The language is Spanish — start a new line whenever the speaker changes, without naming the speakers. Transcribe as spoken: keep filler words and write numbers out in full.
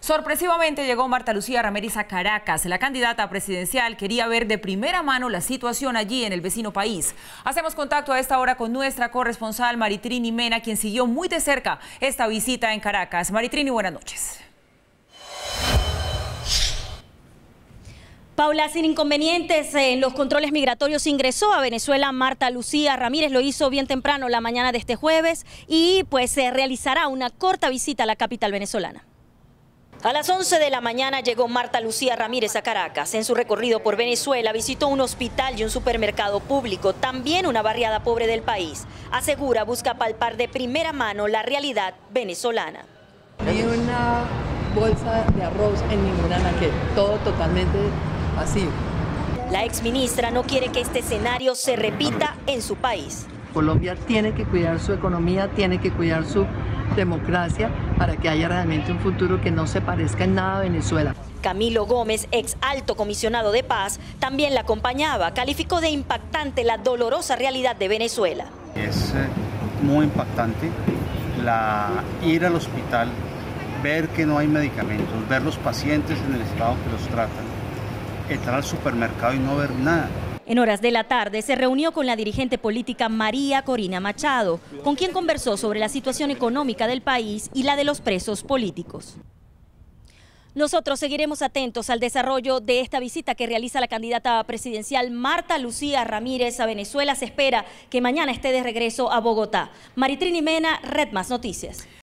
Sorpresivamente llegó Marta Lucía Ramírez a Caracas. La candidata presidencial quería ver de primera mano la situación allí en el vecino país. Hacemos contacto a esta hora con nuestra corresponsal Maritrini Mena, quien siguió muy de cerca esta visita en Caracas. Maritrini, buenas noches.
Paula, sin inconvenientes en los controles migratorios ingresó a Venezuela Marta Lucía Ramírez. Lo hizo bien temprano la mañana de este jueves y pues se realizará una corta visita a la capital venezolana. A las once de la mañana llegó Marta Lucía Ramírez a Caracas. En su recorrido por Venezuela visitó un hospital y un supermercado público, también una barriada pobre del país. Asegura busca palpar de primera mano la realidad venezolana.
Ni una bolsa de arroz en ninguna anaquel, todo totalmente vacío.
La exministra no quiere que este escenario se repita en su país.
Colombia tiene que cuidar su economía, tiene que cuidar su democracia para que haya realmente un futuro que no se parezca en nada a Venezuela.
Camilo Gómez, ex alto comisionado de paz, también la acompañaba. Calificó de impactante la dolorosa realidad de Venezuela.
Es eh, muy impactante la, ir al hospital, ver que no hay medicamentos, ver los pacientes en el estado que los tratan, entrar al supermercado y no ver nada.
En horas de la tarde se reunió con la dirigente política María Corina Machado, con quien conversó sobre la situación económica del país y la de los presos políticos. Nosotros seguiremos atentos al desarrollo de esta visita que realiza la candidata presidencial Marta Lucía Ramírez a Venezuela. Se espera que mañana esté de regreso a Bogotá. Maritrini Mena, Red Más Noticias.